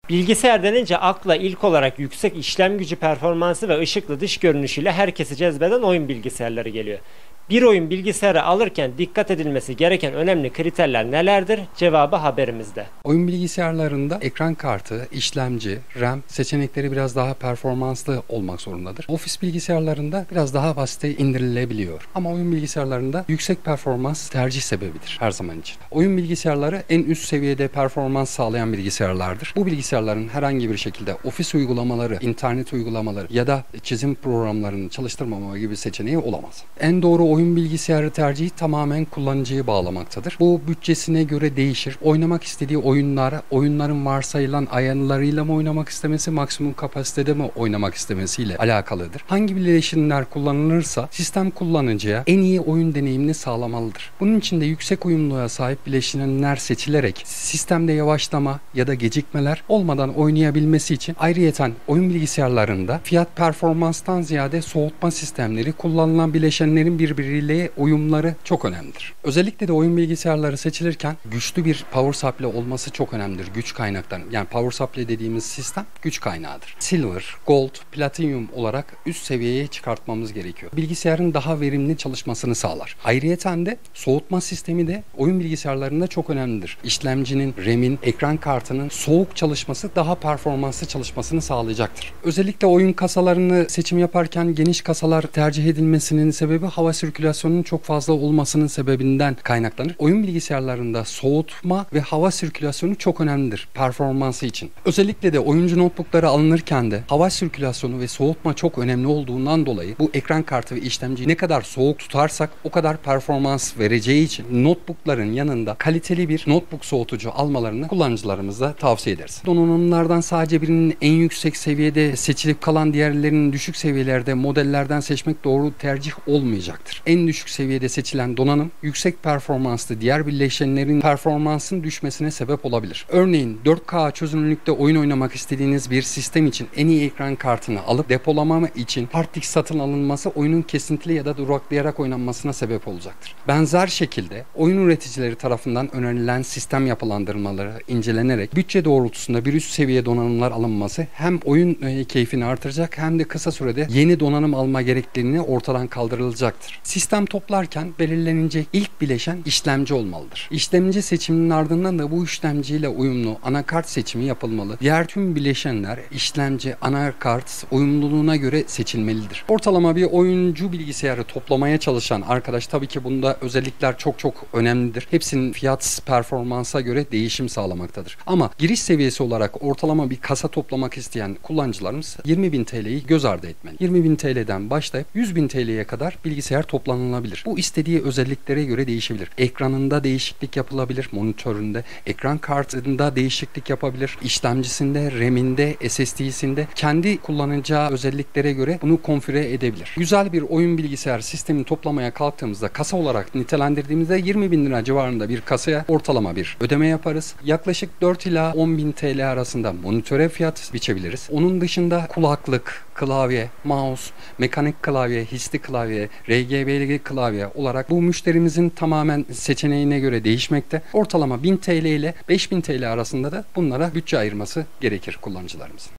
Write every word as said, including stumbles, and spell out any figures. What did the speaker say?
Bilgisayar denince akla ilk olarak yüksek işlem gücü performansı ve ışıklı dış görünüşüyle herkesi cezbeden oyun bilgisayarları geliyor. Bir oyun bilgisayarı alırken dikkat edilmesi gereken önemli kriterler nelerdir? Cevabı haberimizde. Oyun bilgisayarlarında ekran kartı, işlemci, RAM seçenekleri biraz daha performanslı olmak zorundadır. Ofis bilgisayarlarında biraz daha basite indirilebiliyor. Ama oyun bilgisayarlarında yüksek performans tercih sebebidir her zaman için. Oyun bilgisayarları en üst seviyede performans sağlayan bilgisayarlardır. Bu bilgisayarların herhangi bir şekilde ofis uygulamaları, internet uygulamaları ya da çizim programlarını çalıştırmama gibi seçeneği olamaz. En doğru oyun bilgisayarı tercihi tamamen kullanıcıyı bağlamaktadır. Bu bütçesine göre değişir. Oynamak istediği oyunlar, oyunların varsayılan ayarlarıyla mı oynamak istemesi, maksimum kapasitede mi oynamak istemesiyle alakalıdır. Hangi bileşenler kullanılırsa sistem kullanıcıya en iyi oyun deneyimini sağlamalıdır. Bunun için de yüksek uyumluluğa sahip bileşenler seçilerek sistemde yavaşlama ya da gecikmeler olmadan oynayabilmesi için ayrıyeten oyun bilgisayarlarında fiyat performanstan ziyade soğutma sistemleri, kullanılan bileşenlerin birbiriyle uyumları çok önemlidir. Özellikle de oyun bilgisayarları seçilirken güçlü bir power supply olması çok önemlidir. Güç kaynakları. Yani power supply dediğimiz sistem güç kaynağıdır. Silver, gold, platinum olarak üst seviyeye çıkartmamız gerekiyor. Bilgisayarın daha verimli çalışmasını sağlar. Ayrıyeten de soğutma sistemi de oyun bilgisayarlarında çok önemlidir. İşlemcinin, RAM'in, ekran kartının soğuk çalışması daha performanslı çalışmasını sağlayacaktır. Özellikle oyun kasalarını seçim yaparken geniş kasalar tercih edilmesinin sebebi hava sirkülasyonunun çok fazla olmasının sebebinden kaynaklanır. Oyun bilgisayarlarında soğutma ve hava sirkülasyonu çok önemlidir performansı için. Özellikle de oyuncu notebookları alınırken de hava sirkülasyonu ve soğutma çok önemli olduğundan dolayı bu ekran kartı ve işlemciyi ne kadar soğuk tutarsak o kadar performans vereceği için notebookların yanında kaliteli bir notebook soğutucu almalarını kullanıcılarımıza tavsiye ederiz. Donanımlardan sadece birinin en yüksek seviyede seçilip kalan diğerlerinin düşük seviyelerde modellerden seçmek doğru tercih olmayacaktır. En düşük seviyede seçilen donanım yüksek performanslı diğer bileşenlerin performansın düşmesine sebep olabilir. Örneğin dört K çözünürlükte oyun oynamak istediğiniz bir sistem için en iyi ekran kartını alıp depolama için hard disk satın alınması oyunun kesintili ya da duraklayarak oynanmasına sebep olacaktır. Benzer şekilde oyun üreticileri tarafından önerilen sistem yapılandırmaları incelenerek bütçe doğrultusunda bir üst seviye donanımlar alınması hem oyun e, keyfini artıracak hem de kısa sürede yeni donanım alma gerekliliğini ortadan kaldırılacaktır. Sistem toplarken belirlenecek ilk bileşen işlemci olmalıdır. İşlemci seçiminin ardından da bu işlemciyle uyumlu anakart seçimi yapılmalı. Diğer tüm bileşenler işlemci, anakart uyumluluğuna göre seçilmelidir. Ortalama bir oyuncu bilgisayarı toplamaya çalışan arkadaş, tabii ki bunda özellikler çok çok önemlidir. Hepsinin fiyat performansa göre değişim sağlamaktadır. Ama giriş seviyesi olarak ortalama bir kasa toplamak isteyen kullanıcılarımız yirmi bin T L'yi göz ardı etmeli. yirmi bin T L'den başlayıp yüz bin T L'ye kadar bilgisayar toplanılabilir. Bu istediği özelliklere göre değişebilir. Ekranında değişiklik yapılabilir, monitöründe, ekran kartında değişiklik yapabilir, işlemcisinde, RAM'inde, S S D'sinde kendi kullanacağı özelliklere göre bunu konfigüre edebilir. Güzel bir oyun bilgisayar sistemini toplamaya kalktığımızda kasa olarak nitelendirdiğimizde yirmi bin lira civarında bir kasaya ortalama bir ödeme yaparız. Yaklaşık dört ila on bin T L arasında monitöre fiyat biçebiliriz. Onun dışında kulaklık, klavye, mouse, mekanik klavye, hisli klavye, R G B'li klavye olarak bu müşterimizin tamamen seçeneğine göre değişmekte. Ortalama bin T L ile beş bin T L arasında da bunlara bütçe ayırması gerekir kullanıcılarımızın.